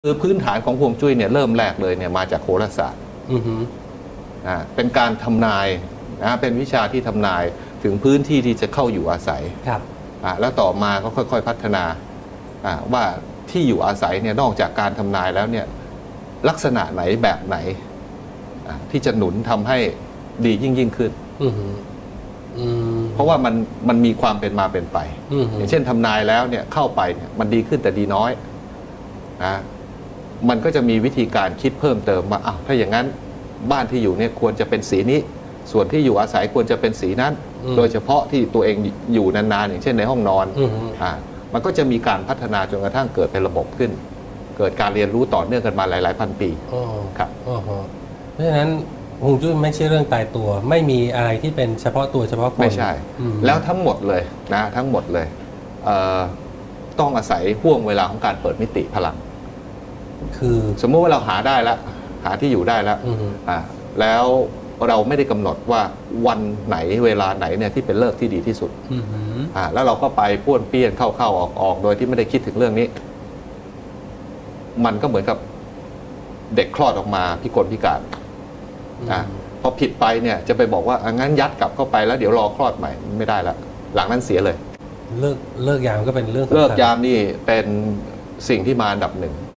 คือพื้นฐานของฮวงจุ้ยเนี่ยเริ่มแรกเลยเนี่ยมาจากโหราศาสตร์เป็นการทำนายเป็นวิชาที่ทำนายถึงพื้นที่ที่จะเข้าอยู่อาศัยครับแล้วต่อมาก็ค่อยๆพัฒนาว่าที่อยู่อาศัยเนี่ยนอกจากการทำนายแล้วเนี่ยลักษณะไหนแบบไหนที่จะหนุนทำให้ดียิ่งขึ้นเพราะว่ามันมีความเป็นมาเป็นไปอย่างเช่นทำนายแล้วเนี่ยเข้าไปเนี่ยมันดีขึ้นแต่ดีน้อยมันก็จะมีวิธีการคิดเพิ่มเติมว่าถ้าอย่างนั้นบ้านที่อยู่เนี่ยควรจะเป็นสีนี้ส่วนที่อยู่อาศัยควรจะเป็นสีนั้นโดยเฉพาะที่ตัวเองอยู่นานๆอย่างเช่นในห้องนอนมันก็จะมีการพัฒนาจนกระทั่งเกิดเป็นระบบขึ้นเกิดการเรียนรู้ต่อเนื่องกันมาหลายๆพันปีครับเพราะฉะนั้นฮวงจุ้ยไม่ใช่เรื่องตายตัวไม่มีอะไรที่เป็นเฉพาะตัวเฉพาะคนไม่ใช่แล้วทั้งหมดเลยนะทั้งหมดเลยต้องอาศัยห่วงเวลาของการเปิดมิติพลังคือสมมติว่าเราหาได้แล้วหาที่อยู่ได้แล้วแล้วเราไม่ได้กำหนดว่าวันไหนเวลาไหนเนี่ยที่เป็นฤกษ์ที่ดีที่สุดแล้วเราก็ไปป้วนเปี้ยนเข้าออกโดยที่ไม่ได้คิดถึงเรื่องนี้มันก็เหมือนกับเด็กคลอดออกมาพิกลพิการพอผิดไปเนี่ยจะไปบอกว่างั้นยัดกลับเข้าไปแล้วเดี๋ยวรอคลอดใหม่ไม่ได้ละหลังนั้นเสียเลยเลิกยามก็เป็นเรื่องเลิกยามนี่เป็นสิ่งที่มาอันดับหนึ่ง